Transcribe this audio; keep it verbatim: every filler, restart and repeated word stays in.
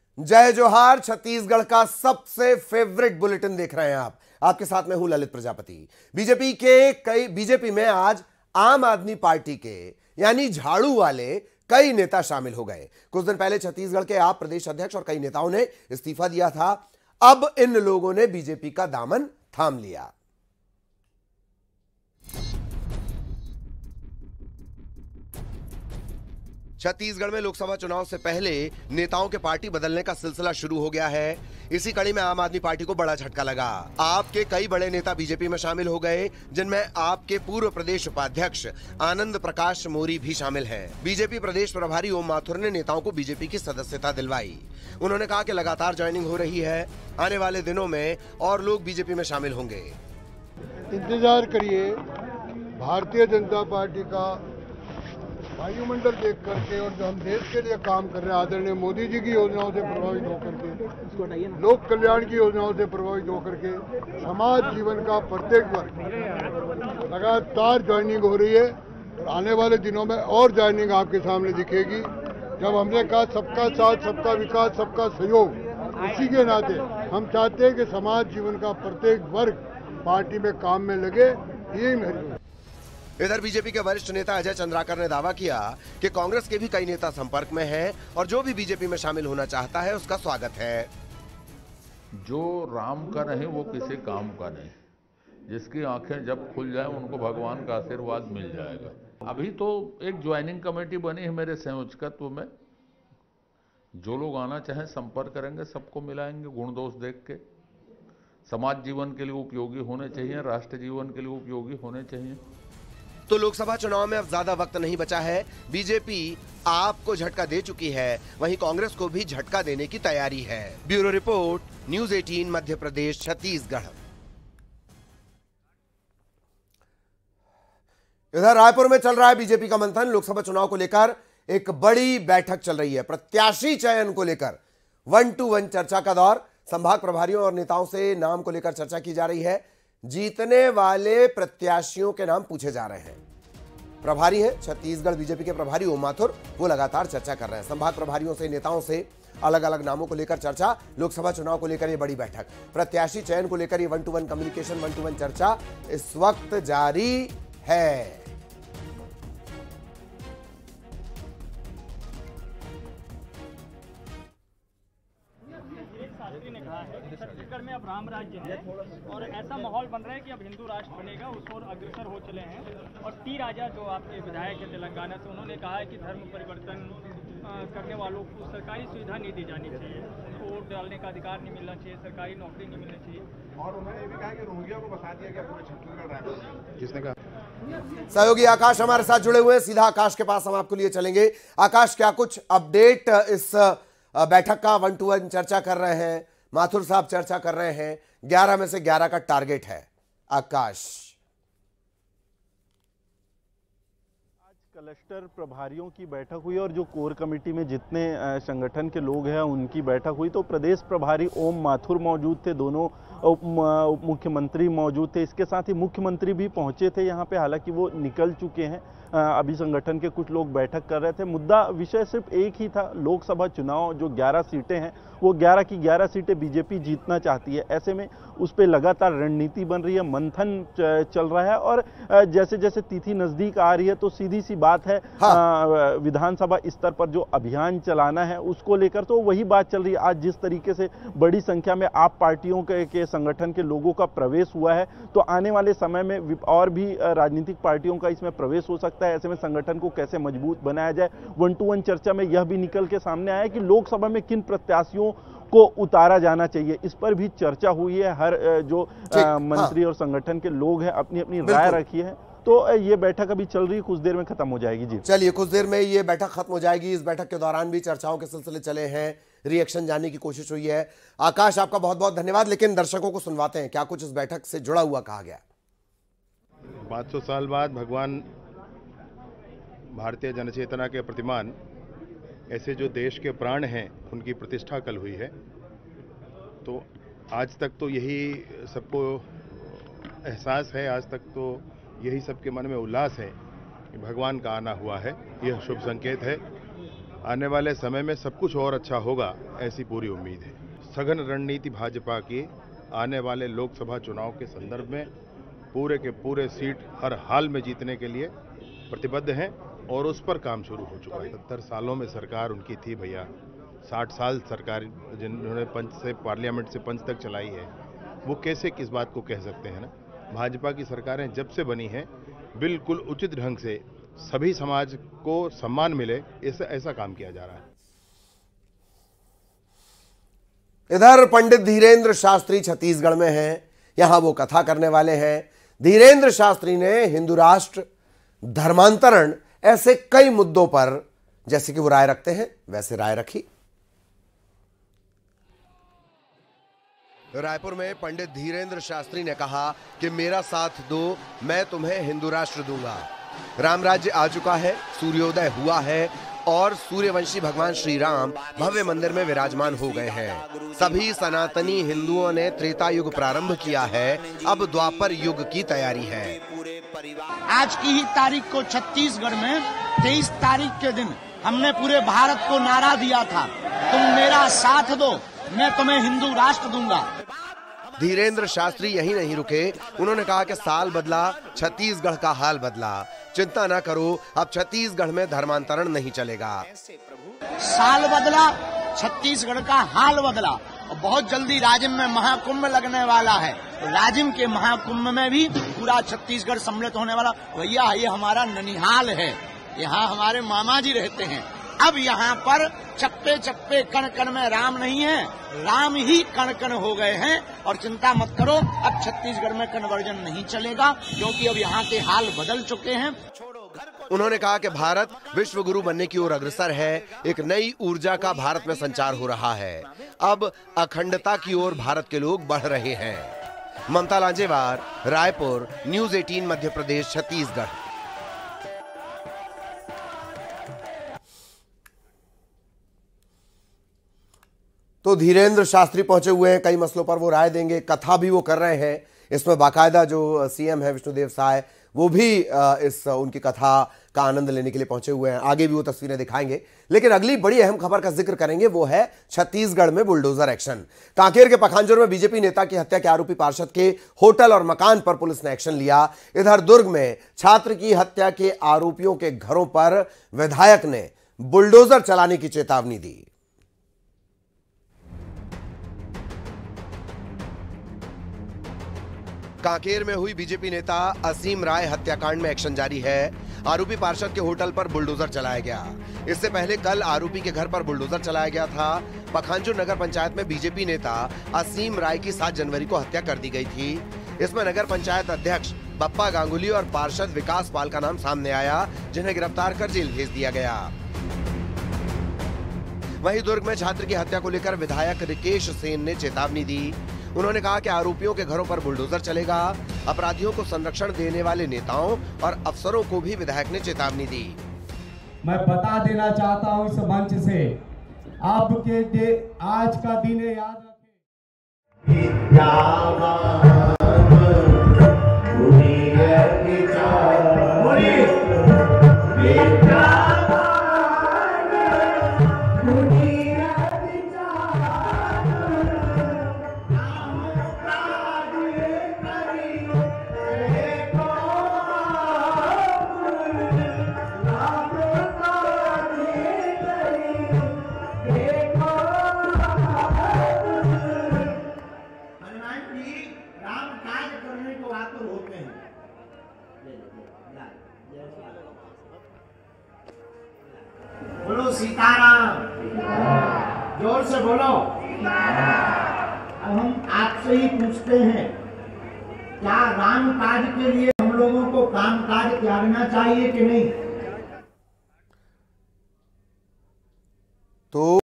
जय जोहार। छत्तीसगढ़ का सबसे फेवरेट बुलेटिन देख रहे हैं आप। आपके साथ में हूं ललित प्रजापति। बीजेपी के कई बीजेपी में आज आम आदमी पार्टी के यानी झाड़ू वाले कई नेता शामिल हो गए। कुछ दिन पहले छत्तीसगढ़ के आप प्रदेश अध्यक्ष और कई नेताओं ने इस्तीफा दिया था। अब इन लोगों ने बीजेपी का दामन थाम लिया। छत्तीसगढ़ में लोकसभा चुनाव से पहले नेताओं के पार्टी बदलने का सिलसिला शुरू हो गया है। इसी कड़ी में आम आदमी पार्टी को बड़ा झटका लगा। आपके कई बड़े नेता बीजेपी में शामिल हो गए, जिनमें आपके पूर्व प्रदेश उपाध्यक्ष आनंद प्रकाश मौर्य भी शामिल हैं। बीजेपी प्रदेश प्रभारी ओम माथुर ने नेताओं को बीजेपी की सदस्यता दिलवाई। उन्होंने कहा कि लगातार ज्वाइनिंग हो रही है, आने वाले दिनों में और लोग बीजेपी में शामिल होंगे। इंतजार करिए, भारतीय जनता पार्टी का वायुमंडल देख करके और जो हम देश के लिए काम कर रहे हैं, आदरणीय मोदी जी की योजनाओं से प्रभावित होकर के, लोक कल्याण की योजनाओं से प्रभावित होकर के समाज जीवन का प्रत्येक वर्ग लगातार ज्वाइनिंग हो रही है। और आने वाले दिनों में और ज्वाइनिंग आपके सामने दिखेगी। जब हमने कहा सबका साथ, सबका विकास, सबका सहयोग, इसी के नाते हम चाहते हैं कि समाज जीवन का प्रत्येक वर्ग पार्टी में काम में लगे। यही मेरी। इधर बीजेपी के वरिष्ठ नेता अजय चंद्राकर ने दावा किया कि कांग्रेस के भी कई नेता संपर्क में हैं और जो भी बीजेपी में शामिल होना चाहता है उसका स्वागत है। जो राम का नहीं वो किसी काम का नहीं। जिसकी आंखें जब खुल जाए उनको भगवान का आशीर्वाद मिल जाएगा। अभी तो एक ज्वाइनिंग कमेटी बनी है मेरे संयोजकत्व में। जो लोग आना चाहें संपर्क करेंगे, सबको मिलाएंगे गुण दोष देख के। समाज जीवन के लिए उपयोगी होने चाहिए, राष्ट्र जीवन के लिए उपयोगी होने चाहिए। तो लोकसभा चुनाव में अब ज्यादा वक्त नहीं बचा है। बीजेपी आपको झटका दे चुकी है, वहीं कांग्रेस को भी झटका देने की तैयारी है। ब्यूरो रिपोर्ट, न्यूज़ अठारह मध्य प्रदेश, छत्तीसगढ़। इधर रायपुर में चल रहा है बीजेपी का मंथन। लोकसभा चुनाव को लेकर एक बड़ी बैठक चल रही है। प्रत्याशी चयन को लेकर वन टू वन चर्चा का दौर। संभाग प्रभारियों और नेताओं से नाम को लेकर चर्चा की जा रही है। जीतने वाले प्रत्याशियों के नाम पूछे जा रहे हैं। प्रभारी हैं छत्तीसगढ़ बीजेपी के प्रभारी ओम माथुर, वो लगातार चर्चा कर रहे हैं। संभाग प्रभारियों से, नेताओं से अलग अलग नामों को लेकर चर्चा। लोकसभा चुनाव को लेकर ये बड़ी बैठक, प्रत्याशी चयन को लेकर ये one to one communication, one to one चर्चा इस वक्त जारी है। ने कहा है छत्तीसगढ़ में अब राम राज्य है और ऐसा माहौल बन रहा है कि अब हिंदू राष्ट्र बनेगा, उस ओर अग्रसर हो चले हैं। और टी राजा जो आपके विधायक है तेलंगाना से, उन्होंने कहा है कि धर्म परिवर्तन करने वालों को सरकारी सुविधा नहीं दी जानी चाहिए, वोट डालने का अधिकार नहीं मिलना चाहिए, सरकारी नौकरी नहीं मिलनी चाहिए। और उन्होंने ये भी कहा कि रोहिंग्या को बसा दिया गया पूरे छत्तीसगढ़ राज्य। किसने कहा? सहयोगी आकाश हमारे साथ जुड़े हुए हैं। सीधा आकाश के पास हम आपको लिए चलेंगे। आकाश, क्या कुछ अपडेट इस बैठक का? वन टू वन चर्चा कर रहे हैं, माथुर साहब चर्चा कर रहे हैं, ग्यारह में से ग्यारह का टारगेट है। आकाश, क्लस्टर प्रभारियों की बैठक हुई और जो कोर कमेटी में जितने संगठन के लोग हैं उनकी बैठक हुई। तो प्रदेश प्रभारी ओम माथुर मौजूद थे, दोनों उप मुख्यमंत्री मौजूद थे, इसके साथ ही मुख्यमंत्री भी पहुंचे थे यहाँ पे। हालांकि वो निकल चुके हैं, अभी संगठन के कुछ लोग बैठक कर रहे थे। मुद्दा विषय सिर्फ एक ही था, लोकसभा चुनाव जो ग्यारह सीटें हैं वो ग्यारह की ग्यारह सीटें बीजेपी जीतना चाहती है। ऐसे में उस पर लगातार रणनीति बन रही है, मंथन चल रहा है और जैसे जैसे तिथि नजदीक आ रही है तो सीधी सी बात है, हाँ। विधानसभा स्तर पर जो अभियान चलाना है उसको लेकर तो वही बात चल रही है। आज जिस तरीके से बड़ी संख्या में आप पार्टियों के, के संगठन के लोगों का प्रवेश हुआ है, तो आने वाले समय में और भी राजनीतिक पार्टियों का इसमें प्रवेश हो सकता है। ऐसे में संगठन को कैसे मजबूत बनाया जाए, वन टू वन चर्चा में यह भी निकल के सामने आया कि लोकसभा में किन प्रत्याशियों को उतारा जाना चाहिए, इस पर भी चर्चा हुई है। हर जो आ, मंत्री हाँ। और संगठन के लोग हैं अपनी अपनी राय रखी है। तो ये बैठक अभी चल रही है, कुछ देर में खत्म हो जाएगी। जी चलिए, कुछ देर में ये बैठक खत्म हो जाएगी। इस बैठक के दौरान भी चर्चाओं के सिलसिले चले हैं, रिएक्शन जानने की कोशिश हुई है। आकाश, आपका बहुत बहुत धन्यवाद। लेकिन दर्शकों को सुनवाते हैं, क्या कुछ इस बैठक से जुड़ा हुआ कहा गया? पाँच सौ साल बाद भगवान भारतीय जनचेतना के प्रतिमान, ऐसे जो देश के प्राण हैं, उनकी प्रतिष्ठा कल हुई है। तो आज तक तो यही सबको एहसास है, आज तक तो यही सबके मन में उल्लास है कि भगवान का आना हुआ है। यह शुभ संकेत है आने वाले समय में सब कुछ और अच्छा होगा, ऐसी पूरी उम्मीद है। सघन रणनीति भाजपा की आने वाले लोकसभा चुनाव के संदर्भ में पूरे के पूरे सीट हर हाल में जीतने के लिए प्रतिबद्ध हैं और उस पर काम शुरू हो चुका है। सत्तर सालों में सरकार उनकी थी भैया, साठ साल सरकार जिन्होंने पंच से पार्लियामेंट से पंच तक चलाई है, वो कैसे किस बात को कह सकते हैं ना। भाजपा की सरकारें जब से बनी हैं बिल्कुल उचित ढंग से सभी समाज को सम्मान मिले, ऐसा ऐसा काम किया जा रहा है। इधर पंडित धीरेन्द्र शास्त्री छत्तीसगढ़ में हैं, यहां वो कथा करने वाले हैं। धीरेन्द्र शास्त्री ने हिंदू राष्ट्र, धर्मांतरण, ऐसे कई मुद्दों पर जैसे कि वो राय रखते हैं वैसे राय रखी। रायपुर में पंडित धीरेन्द्र शास्त्री ने कहा कि मेरा साथ दो, मैं तुम्हें हिंदू राष्ट्र दूंगा। राम राज्य आ चुका है, सूर्योदय हुआ है और सूर्यवंशी भगवान श्री राम भव्य मंदिर में विराजमान हो गए हैं। सभी सनातनी हिंदुओं ने त्रेता युग प्रारंभ किया है, अब द्वापर युग की तैयारी है। आज की ही तारीख को छत्तीसगढ़ में तेईस तारीख के दिन हमने पूरे भारत को नारा दिया था, तुम मेरा साथ दो, मैं तुम्हें हिंदू राष्ट्र दूंगा। धीरेन्द्र शास्त्री यही नहीं रुके, उन्होंने कहा कि साल बदला, छत्तीसगढ़ का हाल बदला। चिंता ना करो, अब छत्तीसगढ़ में धर्मांतरण नहीं चलेगा। साल बदला, छत्तीसगढ़ का हाल बदला और बहुत जल्दी राजिम में महाकुंभ लगने वाला है। तो राजिम के महाकुंभ में भी पूरा छत्तीसगढ़ सम्मिलित होने वाला। भैया ये हमारा ननिहाल है, यहाँ हमारे मामा जी रहते हैं। अब यहाँ पर चप्पे चप्पे कण कण में राम नहीं है, राम ही कण कण हो गए हैं। और चिंता मत करो, अब छत्तीसगढ़ में कन्वर्जन नहीं चलेगा क्योंकि अब यहाँ के हाल बदल चुके हैं। उन्होंने कहा कि भारत विश्व गुरु बनने की ओर अग्रसर है, एक नई ऊर्जा का भारत में संचार हो रहा है। अब अखंडता की ओर भारत के लोग बढ़ रहे हैं। ममता लांजेवार, रायपुर, न्यूज अठारह मध्य प्रदेश, छत्तीसगढ़। तो धीरेन्द्र शास्त्री पहुंचे हुए हैं, कई मसलों पर वो राय देंगे, कथा भी वो कर रहे हैं। इसमें बाकायदा जो सीएम है विष्णुदेव साय, वो भी इस उनकी कथा का आनंद लेने के लिए पहुंचे हुए हैं। आगे भी वो तस्वीरें दिखाएंगे, लेकिन अगली बड़ी अहम खबर का जिक्र करेंगे, वो है छत्तीसगढ़ में बुलडोजर एक्शन। कांकेर के पखांजूर में बीजेपी नेता की हत्या के आरोपी पार्षद के होटल और मकान पर पुलिस ने एक्शन लिया। इधर दुर्ग में छात्र की हत्या के आरोपियों के घरों पर विधायक ने बुलडोजर चलाने की चेतावनी दी। कांकेर में हुई बीजेपी नेता असीम राय हत्याकांड में एक्शन जारी है। आरोपी पार्षद के होटल पर बुलडोजर चलाया गया। इससे पहले कल आरोपी के घर पर बुलडोजर चलाया गया था। पखांजूर नगर पंचायत में बीजेपी नेता असीम राय की सात जनवरी को हत्या कर दी गई थी। इसमें नगर पंचायत अध्यक्ष बप्पा गांगुली और पार्षद विकास पाल का नाम सामने आया, जिन्हें गिरफ्तार कर जेल भेज दिया गया। वहीं दुर्ग में छात्र की हत्या को लेकर विधायक रिकेश सेन ने चेतावनी दी। उन्होंने कहा कि आरोपियों के घरों पर बुलडोजर चलेगा। अपराधियों को संरक्षण देने वाले नेताओं और अफसरों को भी विधायक ने चेतावनी दी। मैं बता देना चाहता हूं इस मंच से, आपके दे आज का दिन याद बोलो सीताराम, जोर से बोलो। अब हम आपसे ही पूछते हैं, क्या राम काज के लिए हम लोगों को काम काज त्यागना चाहिए कि नहीं? तो